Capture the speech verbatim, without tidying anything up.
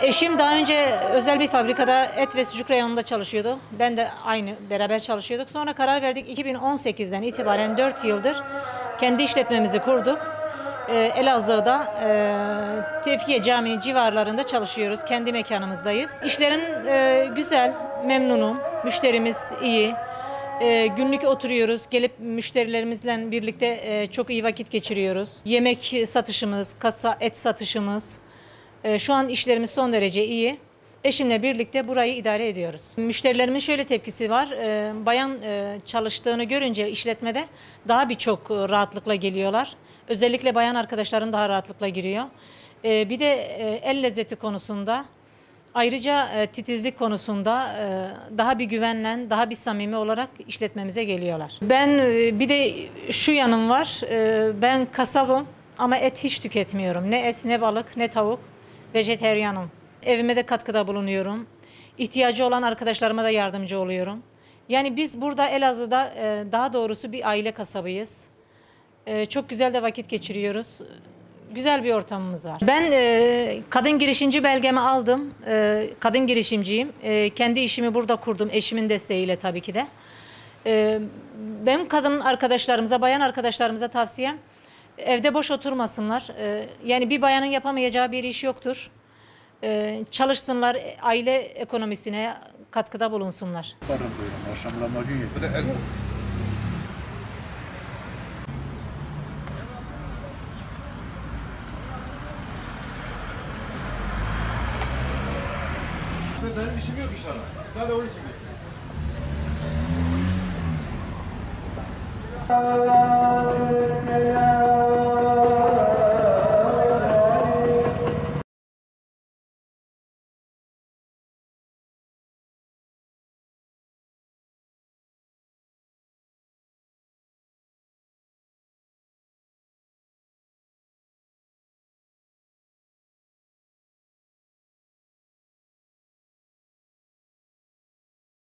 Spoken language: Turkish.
Eşim daha önce özel bir fabrikada et ve sucuk reyonunda çalışıyordu. Ben de aynı beraber çalışıyorduk. Sonra karar verdik, iki bin on sekizden itibaren dört yıldır kendi işletmemizi kurduk. Ee, Elazığ'da e, Tevfiye Camii civarlarında çalışıyoruz. Kendi mekanımızdayız. İşlerim e, güzel, memnunum. Müşterimiz iyi. E, günlük oturuyoruz. Gelip müşterilerimizle birlikte e, çok iyi vakit geçiriyoruz. Yemek satışımız, kasa et satışımız. E, şu an işlerimiz son derece iyi. Eşimle birlikte burayı idare ediyoruz. Müşterilerimin şöyle tepkisi var. E, bayan e, çalıştığını görünce işletmede daha birçok rahatlıkla geliyorlar. Özellikle bayan arkadaşlarım daha rahatlıkla giriyor. E, bir de e, el lezzeti konusunda, ayrıca e, titizlik konusunda e, daha bir güvenle, daha bir samimi olarak işletmemize geliyorlar. Ben e, bir de şu yanım var. E, ben kasabım ama et hiç tüketmiyorum. Ne et, ne balık, ne tavuk. Vejeteryanım. Evime de katkıda bulunuyorum. İhtiyacı olan arkadaşlarıma da yardımcı oluyorum. Yani biz burada Elazığ'da e, daha doğrusu bir aile kasabıyız. E, çok güzel de vakit geçiriyoruz. Güzel bir ortamımız var. Ben e, kadın girişimci belgemi aldım. E, kadın girişimciyim. E, kendi işimi burada kurdum. Eşimin desteğiyle tabii ki de. E, benim kadın arkadaşlarımıza, bayan arkadaşlarımıza tavsiyem evde boş oturmasınlar. E, yani bir bayanın yapamayacağı bir iş yoktur. E, çalışsınlar, aile ekonomisine katkıda bulunsunlar. Benim işim yok inşallah. Sadece onun için. Allah